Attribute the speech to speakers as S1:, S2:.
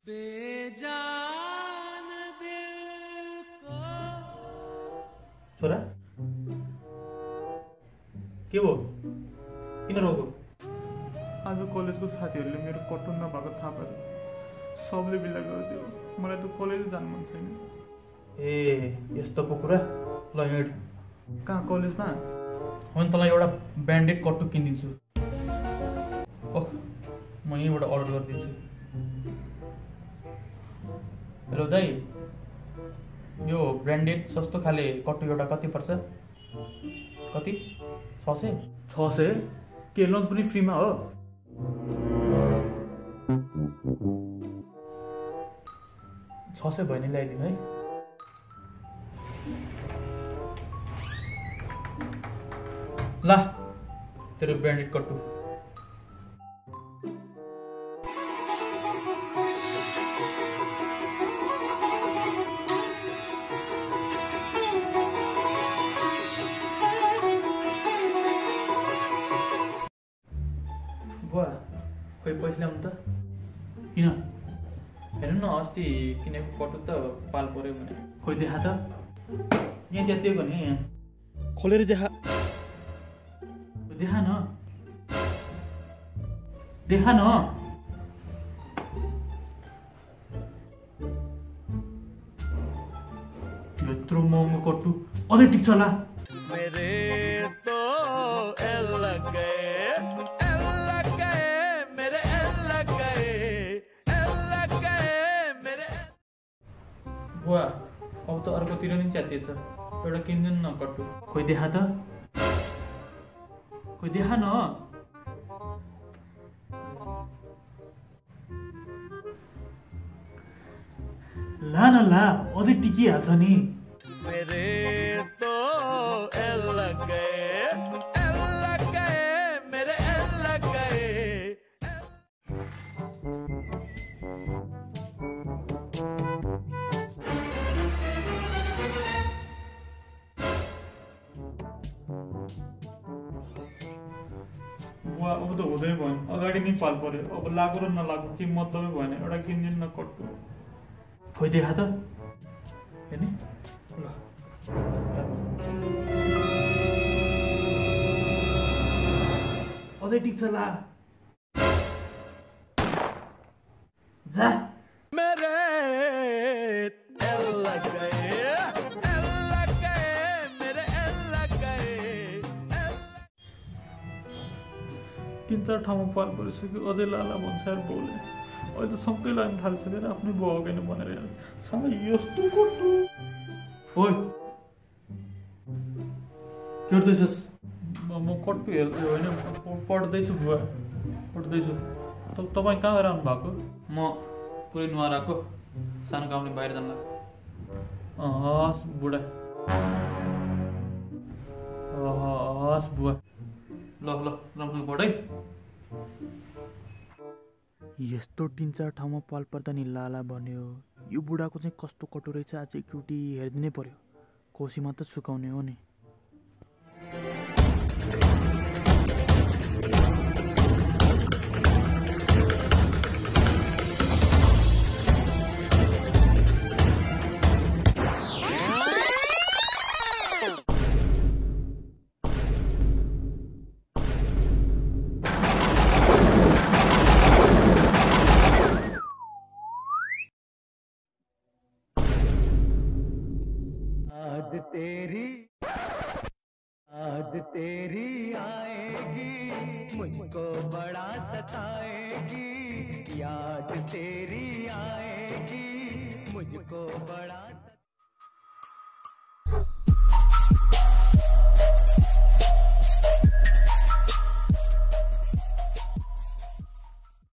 S1: बेजान दिल को
S2: छोरा के भयो किन रोको
S3: आज कलेजको साथीहरूले मेरो कटन नभएको थाहा पायो सबले बिल्ला गरिदियो मलाई त कलेज जानु मन छैन
S2: ए यस्तो पो कुरा ल हिँड
S3: कहाँ कलेजमा
S2: हो नि तँलाई एउटा ब्यान्डेड कट्टु किनिदिन्छु ओह म यहीँबाट अर्डर गरिदिन्छु हेलो दाइ यो ब्रान्डेड सस्तो खाले कट्टु एउटा कति पर्छ कति 600
S3: 600 के लन्च पनि फ्रीमा हो
S2: 600 भयो नि ल्याइदिनु है ला तेरो ब्रान्डेड कट्टु बुवा खोइ पैसा ल्याउनु त किन हेर्नु न अस्ति किनेको कट्टु त पाल पर्यो भने खोइ देखा त यहाँ त्यतिको नि यहाँ
S3: खोलेर देखा
S2: देखा न देखा न यत्रो महँगो कट्टु अझै टिक्छ होला
S1: मेरे तो एल लग गए मेरे एल लग गए मेरे
S2: बुवा अब त अर्कोतिर नि च्यातिएछ एउटा किन्दिनु न कट्टु खोइ देखा त खोइ देखा न ला न ला अझै टिकिहाल्छ नि
S1: मेरे तो एल लग गए मेरे एल लग गए
S3: बुवा अब त हुँदै भयो अगाडि नै पाल पर्यो अब लागु र नलागु के मतलबै भएन एउटा किनिदिनु न कट्टु
S2: खोइ देखा त हेर्ने ल अझै टिक्छ ला जा
S1: मेरे एल लग गए मेरे एल लग गए
S3: 3-4 ठाउँमा पाल परिसक्यो अझै लाला भन्छ यार बाउले अहिले त सबै लाग्न थालिसकेर आफ्नै बाउ अगाडि भनेर यार साला यस्तो कट्टु
S2: ओइ के गर्दैछस्
S3: म कट्टु हेर्दै होइन पढ्दैछु बुवा पढ्दैछु तपाईँ कहाँ गएर आउनु भएको
S2: म पुरै नुहार आएको सानो कामले बाहिर जान लाग्यो
S3: हस् बुढा हस् बुवा
S2: ल ल राम्रोसँग पढ है
S3: यस्तो 3-4 ठाउँमा पाल पर्दा नि लाला भन्यो यो बुढाको चाहिँ कस्तो कटु रहेछ आज एकचोटि हेरिदिनै पर्यो कोसीमा त सुकाउने हो नि
S4: आज तेरी आएगी मुझको बड़ा सताएगी याद तेरी